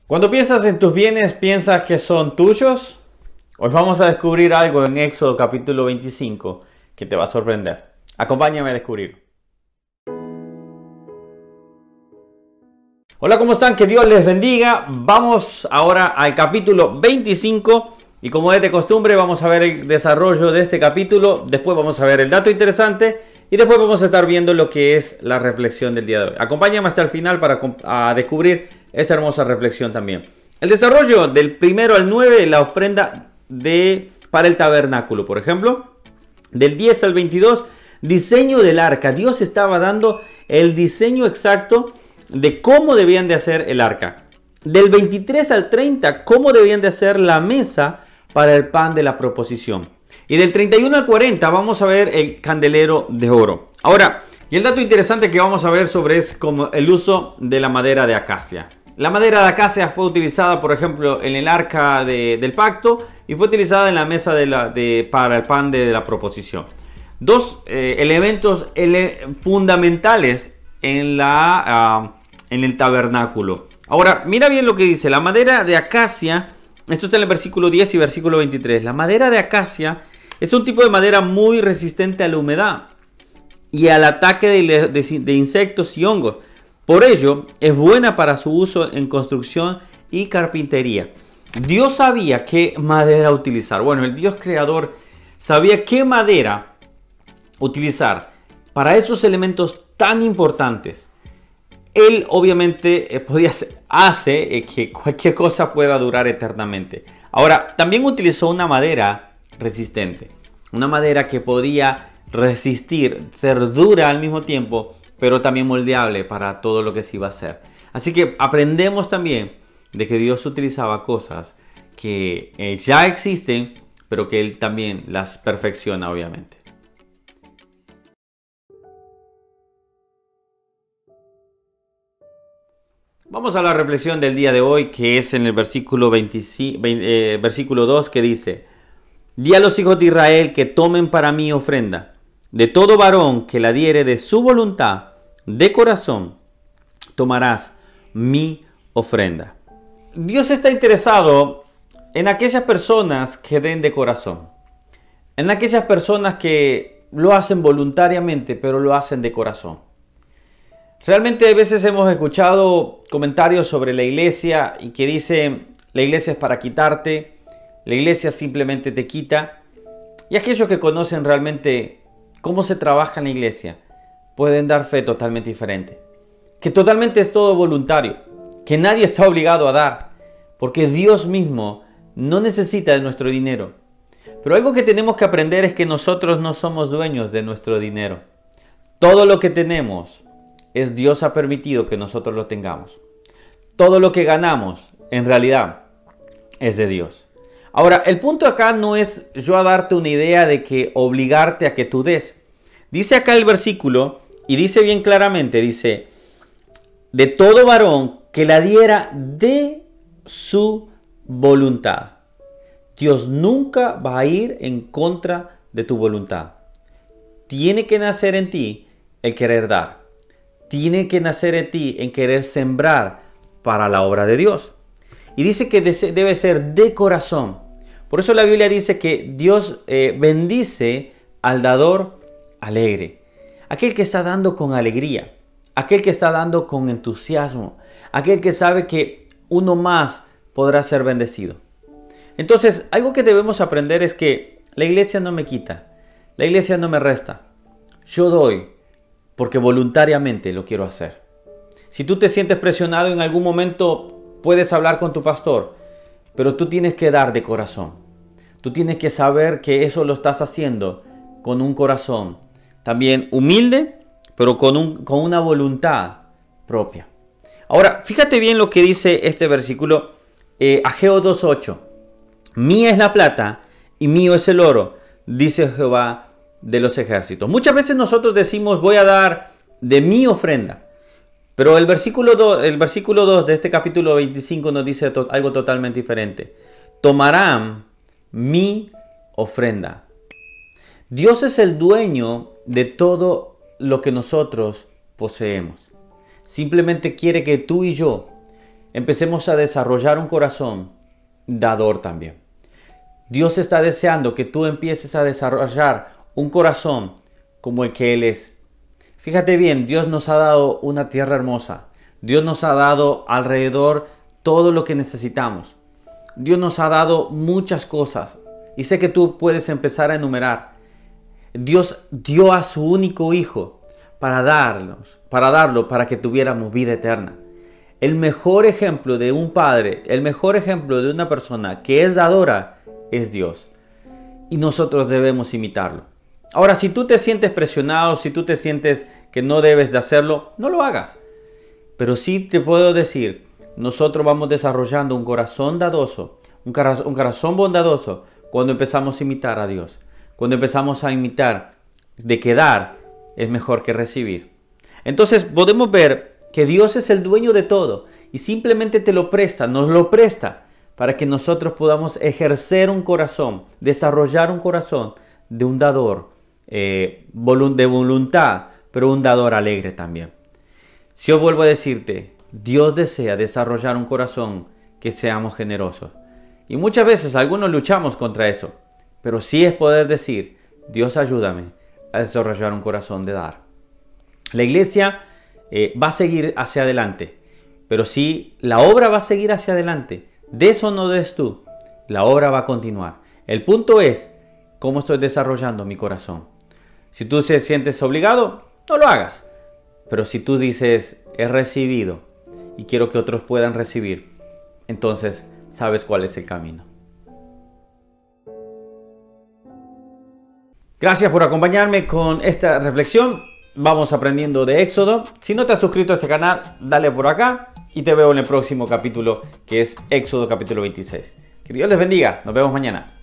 Cuando piensas en tus bienes, ¿piensas que son tuyos? Hoy vamos a descubrir algo en Éxodo capítulo 25 que te va a sorprender. Acompáñame a descubrir. Hola, ¿cómo están? Que Dios les bendiga. Vamos ahora al capítulo 25 y como es de costumbre vamos a ver el desarrollo de este capítulo. Después vamos a ver el dato interesante y después vamos a estar viendo lo que es la reflexión del día de hoy. Acompáñame hasta el final para descubrir esta hermosa reflexión también. El desarrollo del 1 al 9, la ofrenda para el tabernáculo, por ejemplo. Del 10 al 22, diseño del arca. Dios estaba dando el diseño exacto de cómo debían de hacer el arca. Del 23 al 30, cómo debían de hacer la mesa para el pan de la proposición. Y del 31 al 40 vamos a ver el candelero de oro. Ahora, y el dato interesante que vamos a ver sobre es como el uso de la madera de acacia. La madera de acacia fue utilizada, por ejemplo, en el arca del pacto y fue utilizada en la mesa para el pan de la proposición. Dos elementos fundamentales en el tabernáculo. Ahora, mira bien lo que dice. La madera de acacia, esto está en el versículo 10 y versículo 23. La madera de acacia es un tipo de madera muy resistente a la humedad y al ataque de insectos y hongos. Por ello, es buena para su uso en construcción y carpintería. Dios sabía qué madera utilizar. Bueno, el Dios creador sabía qué madera utilizar para esos elementos tan importantes. Él obviamente hace que cualquier cosa pueda durar eternamente. Ahora, también utilizó una madera resistente. Una madera que podía resistir, ser dura al mismo tiempo, pero también moldeable para todo lo que se iba a hacer. Así que aprendemos también de que Dios utilizaba cosas que ya existen, pero que Él también las perfecciona, obviamente. Vamos a la reflexión del día de hoy, que es en el versículo 2, que dice: Di a los hijos de Israel que tomen para mí ofrenda. De todo varón que la diere de su voluntad, de corazón, tomarás mi ofrenda. Dios está interesado en aquellas personas que den de corazón. En aquellas personas que lo hacen voluntariamente, pero lo hacen de corazón. Realmente a veces hemos escuchado comentarios sobre la iglesia y que dicen: la iglesia es para quitarte, la iglesia simplemente te quita. Y aquellos que conocen realmente cómo se trabaja en la iglesia pueden dar fe totalmente diferente. Que totalmente es todo voluntario, que nadie está obligado a dar, porque Dios mismo no necesita de nuestro dinero. Pero algo que tenemos que aprender es que nosotros no somos dueños de nuestro dinero. Todo lo que tenemos Dios ha permitido que nosotros lo tengamos. Todo lo que ganamos en realidad es de Dios. Ahora, el punto acá no es yo a darte una idea de que obligarte a que tú des. Dice acá el versículo y dice bien claramente, dice: de todo varón que la diera de su voluntad. Dios nunca va a ir en contra de tu voluntad. Tiene que nacer en ti el querer dar. Tiene que nacer en ti en querer sembrar para la obra de Dios. Y dice que debe ser de corazón. Por eso la Biblia dice que Dios bendice al dador alegre. Aquel que está dando con alegría. Aquel que está dando con entusiasmo. Aquel que sabe que uno más podrá ser bendecido. Entonces, algo que debemos aprender es que la iglesia no me quita. La iglesia no me resta. Yo doy porque voluntariamente lo quiero hacer. Si tú te sientes presionado en algún momento, puedes hablar con tu pastor, pero tú tienes que dar de corazón. Tú tienes que saber que eso lo estás haciendo con un corazón también humilde, pero con una voluntad propia. Ahora, fíjate bien lo que dice este versículo, Ageo 2:8. Mía es la plata y mío es el oro, dice Jehová de los ejércitos. Muchas veces nosotros decimos: voy a dar de mi ofrenda. Pero el versículo 2 de este capítulo 25 nos dice algo totalmente diferente. Tomarán mi ofrenda. Dios es el dueño de todo lo que nosotros poseemos. Simplemente quiere que tú y yo empecemos a desarrollar un corazón dador también. Dios está deseando que tú empieces a desarrollar un corazón como el que Él es. Fíjate bien, Dios nos ha dado una tierra hermosa. Dios nos ha dado alrededor todo lo que necesitamos. Dios nos ha dado muchas cosas. Y sé que tú puedes empezar a enumerar. Dios dio a su único Hijo para darlo para que tuviéramos vida eterna. El mejor ejemplo de un padre, el mejor ejemplo de una persona que es dadora, es Dios. Y nosotros debemos imitarlo. Ahora, si tú te sientes presionado, si tú te sientes que no debes de hacerlo, no lo hagas. Pero sí te puedo decir, nosotros vamos desarrollando un corazón dadoso, un corazón bondadoso, cuando empezamos a imitar a Dios. Cuando empezamos a imitar de que dar es mejor que recibir. Entonces podemos ver que Dios es el dueño de todo y simplemente te lo presta, nos lo presta para que nosotros podamos ejercer un corazón, desarrollar un corazón de un dador de voluntad, pero un dador alegre también. Si yo vuelvo a decirte, Dios desea desarrollar un corazón que seamos generosos. Y muchas veces algunos luchamos contra eso, pero sí es poder decir, Dios ayúdame a desarrollar un corazón de dar. La iglesia va a seguir hacia adelante, pero sí, la obra va a seguir hacia adelante. Des o no des tú, la obra va a continuar. El punto es, ¿cómo estoy desarrollando mi corazón? Si tú te sientes obligado, no lo hagas. Pero si tú dices, he recibido y quiero que otros puedan recibir, entonces sabes cuál es el camino. Gracias por acompañarme con esta reflexión. Vamos aprendiendo de Éxodo. Si no te has suscrito a este canal, dale por acá y te veo en el próximo capítulo, que es Éxodo capítulo 26. Que Dios les bendiga. Nos vemos mañana.